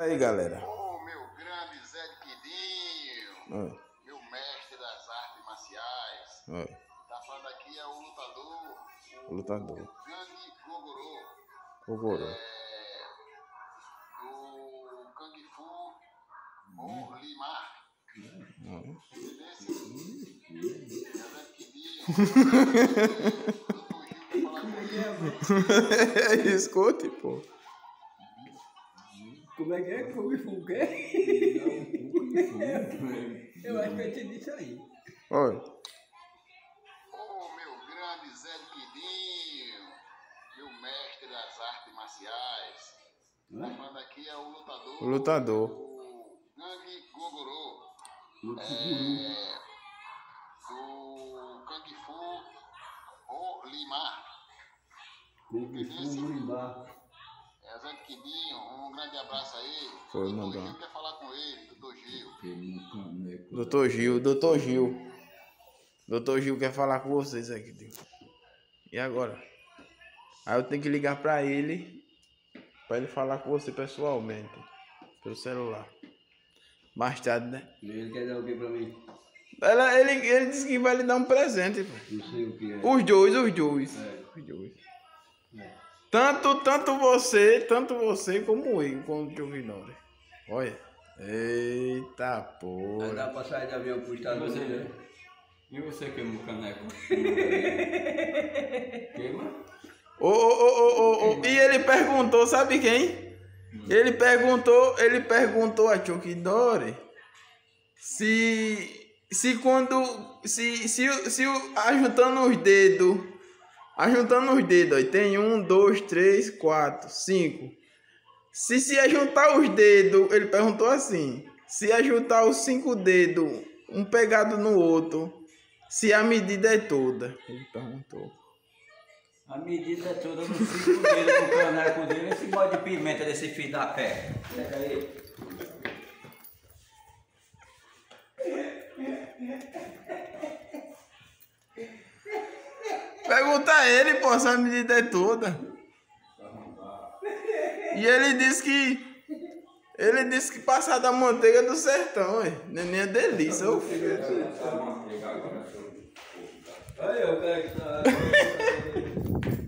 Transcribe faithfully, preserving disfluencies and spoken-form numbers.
Aí, galera. Ô, oh, meu grande Zé de Quidinho, Oi. meu mestre das artes marciais. Oi. Tá falando aqui é o lutador, o, O lutador. o Gangue Gogoro. Gogoro. É, do Kung Fu ou Limar. Hum. Desse Zé de Quidinho. Doutor Gil quer falar comigo. Escute, pô. Como é que é? Kung Fu o quê? Eu acho que eu entendi isso aí. Oi. Ô, oh, meu grande Zé de Quidinho, meu mestre das artes marciais. Tá falando aqui é o lutador. O lutador. O Gangue Gogoro. Lutador. É, do Kung Fu ou Limar. Kung Fu Limar. É Zé de Quidinho, um grande abraço a ele. Foi, Doutor mandou. Gil quer falar com ele, doutor Gil. Doutor Gil, doutor Gil. Doutor Gil quer falar com vocês aqui. E agora? Aí eu tenho que ligar pra ele, pra ele falar com você pessoalmente, pelo celular. Mais tarde, né? Ele quer dar o que pra mim? Ela, ele, ele disse que vai lhe dar um presente, pô. Não sei o que é. Os dois, os dois. É. Os dois. É. Tanto, tanto você, tanto você como eu, como o Jovinori. Olha. Eita Vai porra. dar pra sair de avião pro Estado Você, Unido, né? E você queima o caneco? Queima? Ô, ô, ô, ô, ô, e ele perguntou, sabe quem? Ele perguntou, ele perguntou a Chokidori se, se quando, se, se, se ajuntando os dedos, ajuntando os dedos, ó, tem um, dois, três, quatro, cinco. Se se ajuntar os dedos, ele perguntou assim, se ajuntar os cinco dedos, um pegado no outro, se a medida é toda, ele perguntou. A medida é toda nos cinco dedos do caneco dele, esse bode de pimenta desse filho da pé. Pega aí. Pergunta a ele, pô, se a medida é toda. E ele disse que... Ele disse que passar da manteiga do sertão, ué. Neném é delícia, ô filho. Aí, o cara que tá...